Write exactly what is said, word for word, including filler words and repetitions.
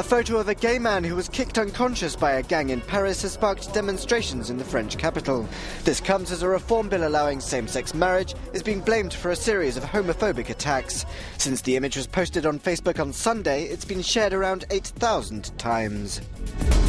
photo of a gay man who was kicked unconscious by a gang in Paris has sparked demonstrations in the French capital. This comes as a reform bill allowing same-sex marriage is being blamed for a series of homophobic attacks. Since the image was posted on Facebook on Sunday, it's been shared around eight thousand times.